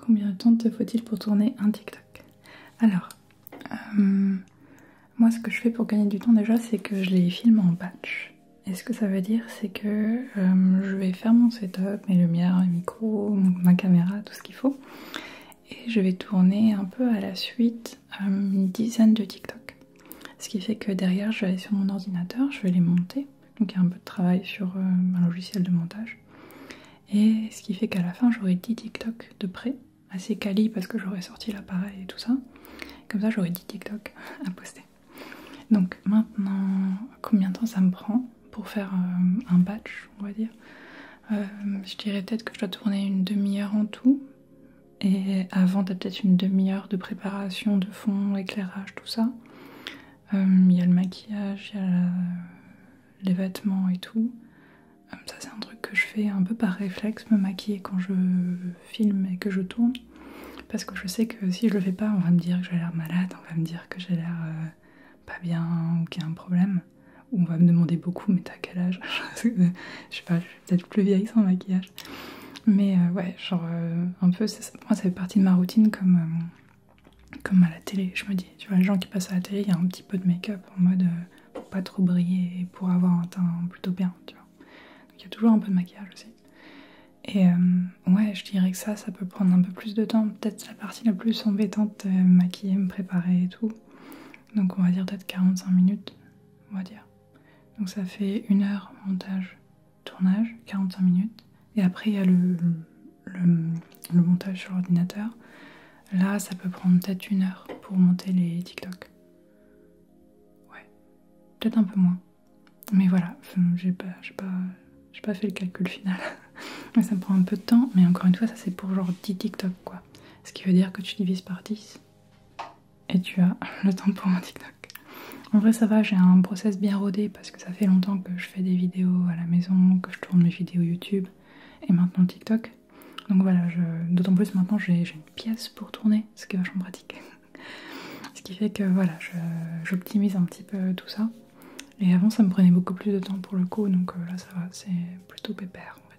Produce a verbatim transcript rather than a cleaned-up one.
Combien de temps te faut-il pour tourner un TikTok? Alors, euh, moi ce que je fais pour gagner du temps déjà, c'est que je les filme en batch. Et ce que ça veut dire, c'est que euh, je vais faire mon setup, mes lumières, mes micros, ma caméra, tout ce qu'il faut. Et je vais tourner un peu à la suite euh, une dizaine de TikTok. Ce qui fait que derrière, je vais aller sur mon ordinateur, je vais les monter. Donc il y a un peu de travail sur euh, un logiciel de montage. Et ce qui fait qu'à la fin, j'aurai dix TikTok de près, assez quali parce que j'aurai sorti l'appareil et tout ça. Comme ça, j'aurai dix TikTok à poster. Donc maintenant, combien de temps ça me prend pour faire euh, un batch, on va dire? euh, Je dirais peut-être que je dois tourner une demi-heure en tout. Et avant, t'as peut-être une demi-heure de préparation de fond, éclairage, tout ça. Il euh, y a le maquillage, il y a la... les vêtements et tout. Euh, ça, c'est un truc que je fais un peu par réflexe, me maquiller quand je filme et que je tourne. Parce que je sais que si je le fais pas, on va me dire que j'ai l'air malade, on va me dire que j'ai l'air euh, pas bien ou qu'il y a un problème. Ou on va me demander beaucoup, mais t'as quel âge? Je sais pas, je suis peut-être plus vieille sans maquillage. Mais euh, ouais, genre euh, un peu, ça, moi ça fait partie de ma routine comme, euh, comme à la télé, je me dis. Tu vois, les gens qui passent à la télé, il y a un petit peu de make-up en mode euh, pour pas trop briller et pour avoir un teint plutôt bien, tu vois. Donc il y a toujours un peu de maquillage aussi. Et euh, ouais, je dirais que ça, ça peut prendre un peu plus de temps. Peut-être la partie la plus embêtante, euh, me maquiller, me préparer et tout. Donc on va dire peut-être quarante-cinq minutes, on va dire. Donc ça fait une heure montage, tournage, quarante-cinq minutes. Et après il y a le, le, le montage sur l'ordinateur. Là ça peut prendre peut-être une heure pour monter les TikTok. Ouais, peut-être un peu moins. Mais voilà, j'ai pas, j'ai pas, j'ai pas fait le calcul final. Mais ça me prend un peu de temps, mais encore une fois ça c'est pour genre dix TikTok quoi. Ce qui veut dire que tu divises par dix et tu as le temps pour un TikTok. En vrai ça va, j'ai un process bien rodé parce que ça fait longtemps que je fais des vidéos à la maison, que je tourne mes vidéos YouTube et maintenant TikTok. Donc voilà, d'autant plus maintenant j'ai une pièce pour tourner, ce qui est vachement pratique. Ce qui fait que voilà, j'optimise un petit peu tout ça. Et avant ça me prenait beaucoup plus de temps pour le coup, donc euh, là ça va, c'est plutôt pépère,